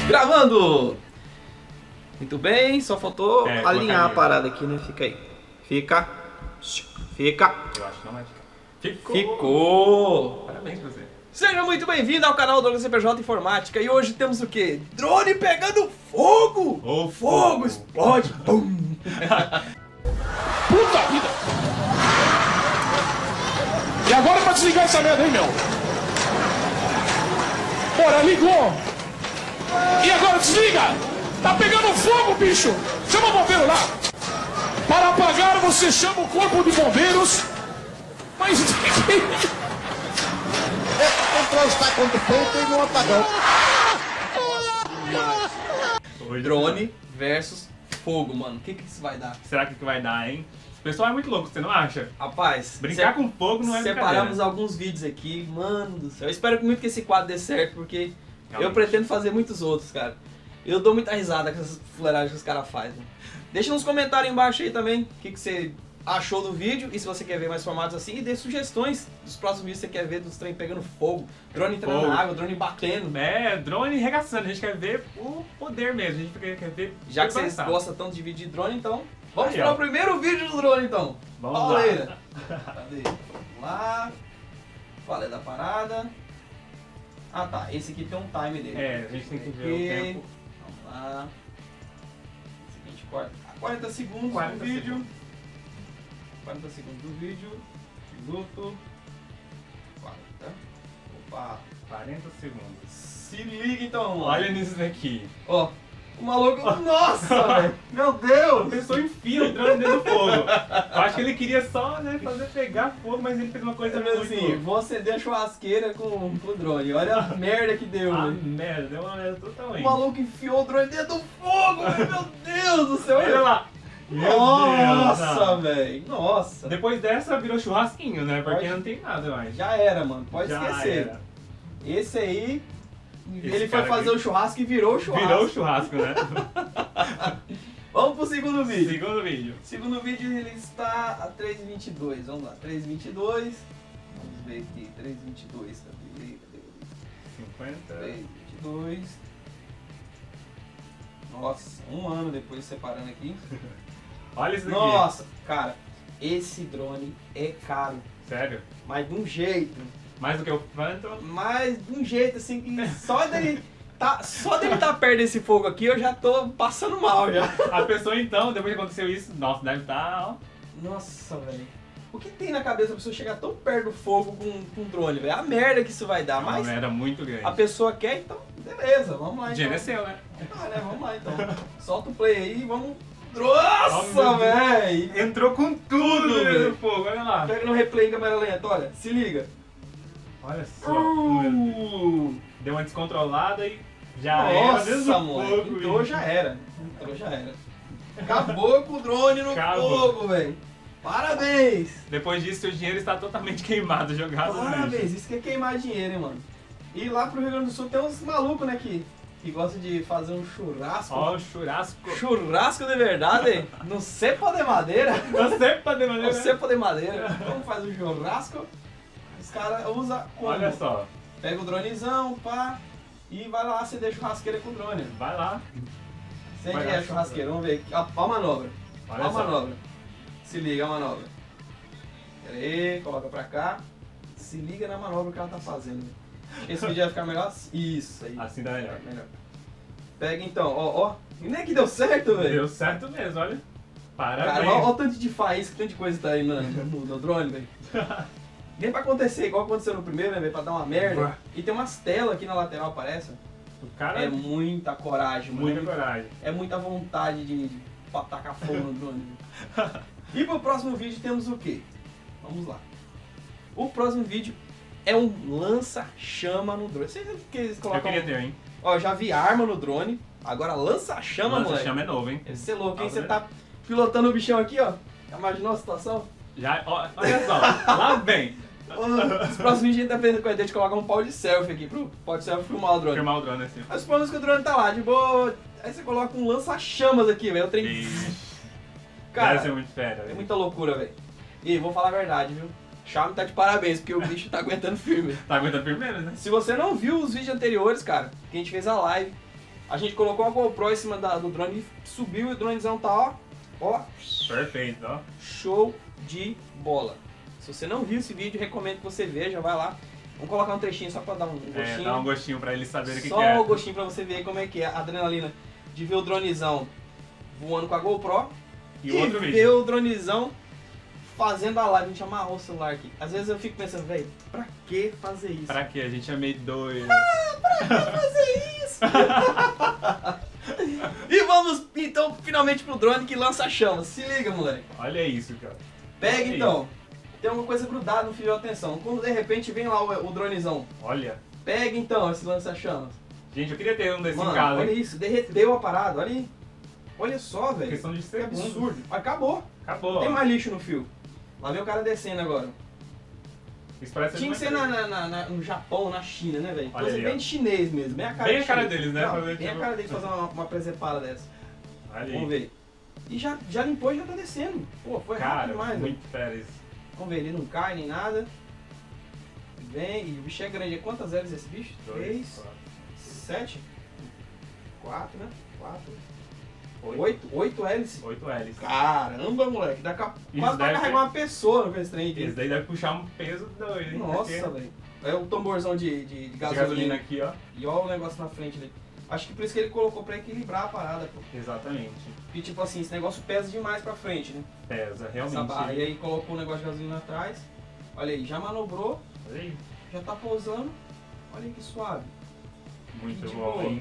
Gravando! Muito bem, só faltou alinhar a colocar parada aqui, né? Fica aí. Fica. Eu acho que não vai ficar. Ficou! Parabéns pra você. Seja muito bem-vindo ao canal do CPJ Informática. E hoje temos o quê? Drone pegando fogo! O Fogo explode! Pum! Puta vida! E agora pra desligar essa merda, hein, meu? Bora, ligou! E agora desliga! Tá pegando fogo, bicho! Chama o bombeiro lá! Para apagar, você chama o corpo de bombeiros. Mas... O controle está contra o ponto e no apagão. Drone versus fogo, mano. O que isso vai dar? Será que vai dar, hein? Esse pessoal é muito louco, você não acha? Rapaz, Brincar com fogo não é separamos brincadeira. alguns vídeos aqui, mano do céu. Eu espero muito que esse quadro dê certo, porque eu Realmente. pretendo fazer muitos outros, cara. Eu dou muita risada com essas fuleiragens que os caras fazem. Deixa nos comentários embaixo aí também o que você achou do vídeo e se você quer ver mais formatos assim, e dê sugestões dos próximos vídeos que você quer ver dos trem pegando fogo, drone entrando Fogo. na água, drone batendo. É, drone regaçando, a gente quer ver o poder mesmo, a gente quer ver... Já que vocês avançar. gostam tanto de vídeo de drone, então vamos Aí, para ó. o primeiro vídeo do drone então. Vamos Pauleira. lá. Cadê? Vamos lá. Qual é da parada? Ah tá, esse aqui tem um time dele. É, a gente tem que ver o Aqui. tempo. Vamos lá. Seguinte, 40 segundos 40 do vídeo. segundos. 40 segundos do vídeo. Minuto. 40. Opa. 40 segundos. Se liga então. Olha nisso daqui. Ó. O maluco. Nossa, velho. Meu A Deus. pessoa enfia o drone dentro do fogo. Eu acho que ele queria só, né, fazer pegar fogo, mas ele fez uma coisa Mas muito... assim, vou acender a churrasqueira com o drone. Olha a merda que deu, Ah, velho. merda, deu uma merda O totalmente. maluco enfiou o drone dentro do fogo, velho. Meu Deus do céu. Olha lá. Meu Deus, Nossa, não. velho. Nossa. Depois dessa virou churrasquinho, né? Porque Pode- não tem nada mais. Já era, mano. Pode Já esquecer. era. Esse aí, Esse ele foi cara fazer aqui o churrasco e virou o churrasco. Virou o churrasco, né? Vamos pro segundo vídeo. Segundo vídeo. Segundo vídeo ele está a 3:22. Vamos lá, 3:22. Vamos ver aqui, 3:22. Cadê? 50. 3:22. Nossa, um ano depois separando aqui. Olha isso daqui. Nossa, cara, esse drone é caro. Sério? Mas de um jeito. Mais do que o Phantom. Mas de um jeito assim que só dele tá perto desse fogo aqui eu já tô passando mal já. A pessoa então, depois que aconteceu isso, nossa, deve estar, ó. Nossa, velho. O que tem na cabeça da pessoa chegar tão perto do fogo com um drone, velho? A merda que isso vai dar, mas Era muito grande. a pessoa quer, então beleza, vamos lá O então. dinheiro é seu, né? Ah, né? Vamos lá então. Solta o play aí e vamos. Oh, Nossa, meu Deus. velho! Entrou com tudo dentro velho. do fogo, olha lá. Pega no replay em câmera lenta, olha, se liga. Olha só. Deu uma descontrolada e já era dentro Nossa, do mano. fogo. Entrou, já era. Entrou, já era. Acabou com o drone no Acabou. fogo, velho. Parabéns! Depois disso, seu dinheiro está totalmente queimado, jogado no lixo. Parabéns, isso que é queimar dinheiro, hein, mano. E lá pro Rio Grande do Sul tem uns malucos, né, que gostam de fazer um churrasco. Ó, o churrasco. Churrasco de verdade, no cepa de madeira. Você pode No maneira. cepa de madeira. Como faz o churrasco? Os caras usam como? Olha só. Pega o dronezão, pá, e vai lá acender a churrasqueira com o drone. Vai lá. Acende Vai aí lá, a churrasqueira, vamos ver. Ó a manobra. Olha Ó a só. manobra. Se liga a manobra. Pera aí, coloca pra cá. Se liga na manobra que ela tá fazendo. Esse vídeo vai ficar melhor. Isso aí. Assim dá melhor. Melhor. Pega então, ó. E nem que deu certo, velho. Deu certo mesmo, olha. Cara, Parabéns. olha o tanto de faísca, tanto de coisa que tá aí no drone, velho. Nem pra acontecer igual aconteceu no primeiro, né, velho? Pra dar uma merda. E tem umas telas aqui na lateral, parece. O cara É muita coragem, mano. muita coragem. É muita vontade de tacar fogo no drone. E pro próximo vídeo temos o quê? Vamos lá. O próximo vídeo é um lança-chama no drone. Vocês viram que eles Eu colocam... queria ter, hein? Ó, eu já vi arma no drone, agora lança-chama, moleque. Lança-chama é novo, hein? Deve ser louco, hein? Ah, Você né? tá pilotando o bichão aqui, ó. Já imaginou a situação? Já, ó, olha só, lá vem. Os próximos vídeos a gente tá pensando com a ideia de colocar um pau de selfie aqui pro pau de selfie filmar o drone. Firmar o drone assim. Mas suponhamos que o drone tá lá, de boa. Aí você coloca um lança-chamas aqui, velho. O trem. Ixi, Cara, deve ser muito fera, é velho. muita loucura, velho. E vou falar a verdade, viu? Xiaomi tá de parabéns, porque o bicho tá aguentando firme. Tá aguentando firmeza, né? Se você não viu os vídeos anteriores, cara, que a gente fez a live A gente colocou a GoPro em cima do drone, subiu e o dronezão tá, ó. Perfeito, ó. Show de bola. Se você não viu esse vídeo, recomendo que você veja, vai lá. Vamos colocar um trechinho só pra dar um gostinho. É, dá um gostinho pra eles saberem o que Só é. um gostinho pra você ver como é que é a adrenalina de ver o dronezão voando com a GoPro E outro ver vídeo. o dronezão fazendo a live. A gente amarrou o celular aqui. Às vezes eu fico pensando, velho, pra que fazer isso? Pra quê? A gente é meio doido. fazer isso? E vamos então finalmente pro drone que lança chamas. Se liga, moleque. Olha isso, cara. Pega Olha então. Tem alguma coisa grudada no fio de atenção. Quando de repente vem lá o dronezão. Olha. Pega então esse lança-chamas. Gente, eu queria ter um desse Mano, em casa. olha isso, derreteu a parada, olha aí. Olha só, velho. Questão de Que segundos. absurdo. Acabou. Acabou. Não tem ó. mais lixo no fio. Lá vem o cara descendo agora. Isso parece Tinha que ser no Japão, na China, né, velho? Olha Coisa ali, bem ó. de chinês mesmo. Bem a cara, Bem de a cara chinês. deles, né? Não, Fazer, bem tipo- a cara deles fazer uma presepada dessa. Olha aí. Vamos ver. E já limpou e já tá descendo. Pô, foi rápido Cara, demais, velho. muito fera isso. Vamos ver, ele não cai nem nada. Vem, e o bicho é grande. Quantas hélices esse bicho? 3, 4, 7, 4, né? 4, 8. 8 hélices. 8 hélices. Caramba, moleque. Dá quase pra deve carregar uma pessoa com esse trem aqui. Esse daí deve puxar um peso doido, hein? Nossa, Porque velho. É o tamborzão de esse gasolina. aqui, ó. E olha o negócio na frente ali. Acho que por isso que ele colocou pra equilibrar a parada, pô. Exatamente. E tipo assim, esse negócio pesa demais pra frente, né? Pesa, Essa realmente. barra. E aí colocou o negócio de gasolina atrás. Olha aí, já manobrou, Olha aí. já tá pousando. Olha aí que suave. Muito De bom, boa. hein?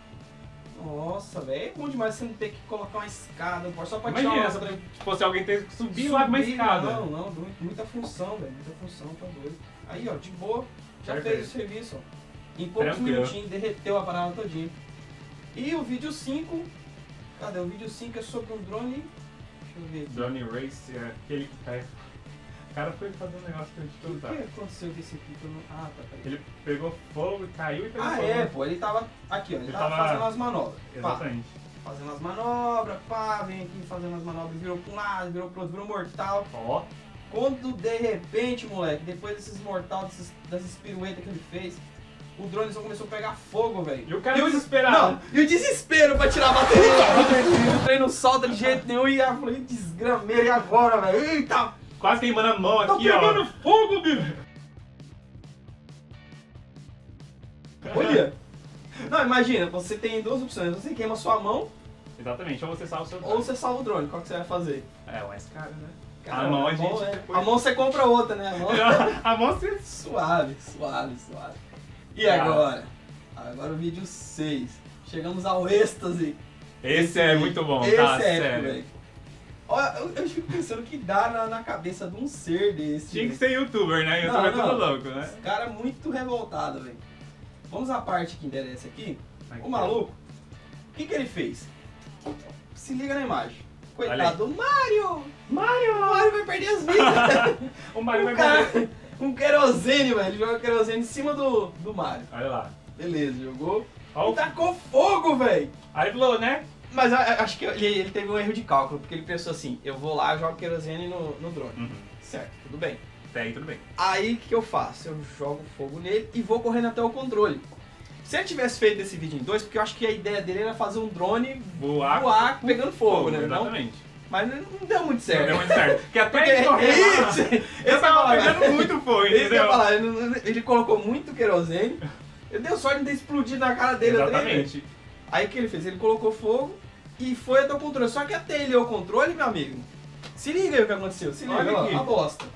Nossa, velho, é bom demais você não ter que colocar uma escada, só pra tirar Imagina, uma... se fosse alguém ter que subir lá uma escada. Não, muita função, velho, muita função, tá doido. Aí, ó, de boa, já Perfeito. fez o serviço, ó. Em poucos Tranquilo. minutinhos, derreteu a parada todinha. E o vídeo 5, cadê? O vídeo 5 é sobre um drone, deixa eu ver aqui. Drone Race é aquele que cai. O cara foi fazer um negócio que eu te O que perguntar. aconteceu desse aqui que eu não... Ah, tá, peraí. Ele pegou fogo, caiu e pegou Ah, fogo. é, pô, ele tava aqui, ó, ele Ele tava tava- fazendo as manobras. Pá, Exatamente. fazendo as manobras, pá, vem aqui fazendo as manobras, virou pra um lado, virou pro outro, virou mortal. Ó, Quando de repente, moleque, depois desses mortal, dessas piruetas que ele fez, o drone só começou a pegar fogo, velho. E o cara desesperado. Não, e o desespero pra tirar a bateria. O trem não solta de jeito nenhum e eu falei, desgramei e agora, velho. Eita! quase queimando a mão Tá aqui, ó. pegando fogo, bicho! Olha! Não, imagina, você tem duas opções. Você queima sua mão Exatamente, ou você salva o seu ou você salva o drone. Qual que você vai fazer? É, o mais caro, né? Cara, a mão a gente é- depois- A mão você compra outra, né? A mão... A mão você... Suave, suave, suave. E Cara. agora? Agora o vídeo 6. Chegamos ao êxtase. Esse é muito bom, Esse tá? é épico, Sério. velho. Olha, eu fico pensando que dá na cabeça de um ser desse. Tinha que velho. ser youtuber, né? Não, Youtuber é tudo não. louco, né? Esse cara é muito revoltado, velho. Vamos à parte que interessa aqui. Aqui. O maluco, o que ele fez? Se liga na imagem. Olha aí. Coitado do Mario! Mario! O Mario vai perder as vidas! O Mario um vai cara morrer. com querosene, velho. Ele joga querosene em cima do Mario. Olha lá. Beleza, jogou. Ó, E tacou fogo, velho! Aí falou, né? Mas eu acho que ele teve um erro de cálculo, porque ele pensou assim, eu vou lá, jogo querosene no drone. Uhum. Certo, tudo bem. Até aí tudo bem. Aí o que eu faço? Eu jogo fogo nele e vou correndo até o controle. Se ele tivesse feito esse vídeo em 2, porque eu acho que a ideia dele era fazer um drone Voar pegando fogo, né? Não, Exatamente. mas não deu muito Não certo. deu muito certo. Porque até Porque ele correu lá, isso, eu eu tava tava pegando muito fogo, Isso que eu ia entendeu? falar, ele colocou muito querosene, eu dei sorte de ter explodido na cara dele. eu tremei. Exatamente. Aí o que ele fez? Ele colocou fogo e foi até o controle. Só que até ele o controle, meu amigo, se liga aí o que aconteceu. Se liga, Olha ó, aqui. a bosta.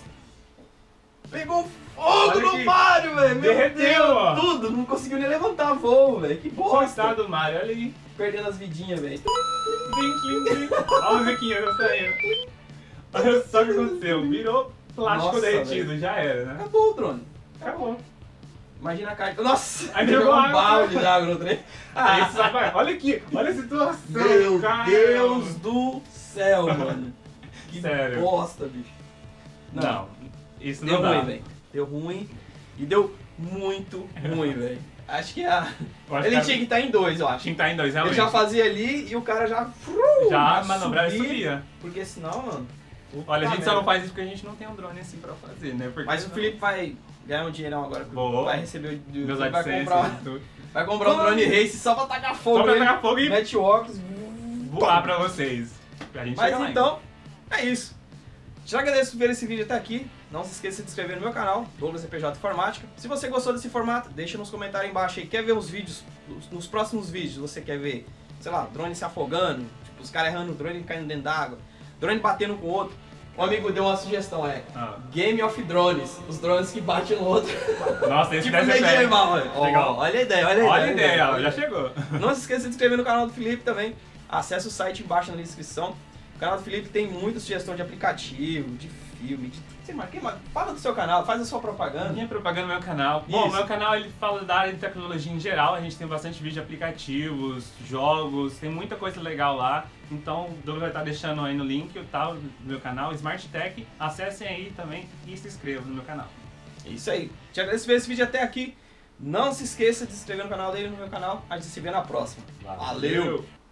Pegou fogo Olha no aqui. Mario, velho. Meu Derreteu, Deus, ó. tudo. Não conseguiu nem levantar voo, velho. Que bosta. Coitado do Mario, olha aí. Perdendo as vidinhas, velho. Blim, blim, blim. Olha a musiquinha eu saindo. Olha só o que aconteceu. Virou plástico Nossa, derretido, já era, né? Acabou o drone. Acabou. Imagina a carta. Nossa! Aí jogou jogou um água. balde de água no trem. Ah, esse rapaz, olha aqui, olha a situação. Meu caramba. Deus do céu, mano. Que Sério. bosta, bicho. Não, isso Deu não dá. ruim, velho. Deu ruim. E deu muito ruim, velho. Acho que a... Eu acho ele que tinha que estar em 2, eu acho. tinha que estar em 2, Ele realmente. já fazia ali e o cara já... Já manobrava e subia. Porque senão, mano... Olha, a gente puta só não merda. faz isso porque a gente não tem um drone assim pra fazer, né? Porque Mas o Felipe vai ganhar um dinheirão agora. Boa. Vai receber o... Meus vai AdSense comprar, e tudo. vai comprar um drone race só pra tacar fogo, Só pra aí, pegar fogo e mete o óculos, voar pra vocês. Pra gente Mas chegar lá, então, é isso. Já agradeço por ver esse vídeo até aqui. Não se esqueça de se inscrever no meu canal, Douglas CPJ Informática. Se você gostou desse formato, deixa nos comentários aí embaixo aí. Quer ver os vídeos, nos próximos vídeos, você quer ver, sei lá, drone se afogando, tipo, os caras errando o drone caindo dentro d'água, drone batendo com o outro. Um amigo deu uma sugestão, Game of Drones, os drones que batem no outro. Nossa, esse Tipo deve ser meio animal, Legal. olha a ideia, olha a ideia. Olha a ideia, ó, já chegou. Não se esqueça de se inscrever no canal do Felipe também. Acesse o site embaixo na descrição. O canal do Felipe tem muita sugestão de aplicativo, de filme, de sei lá, fala do seu canal, faz a sua propaganda. Minha propaganda no meu canal. Bom, Isso. meu canal ele fala da área de tecnologia em geral, a gente tem bastante vídeo de aplicativos, jogos, tem muita coisa legal lá. Então o Douglas vai estar deixando aí no link o tal do meu canal, Smart Tech. Acessem aí também e se inscrevam no meu canal. É isso aí. Te agradeço por ver esse vídeo até aqui. Não se esqueça de se inscrever no canal dele e no meu canal. A gente se vê na próxima. Valeu.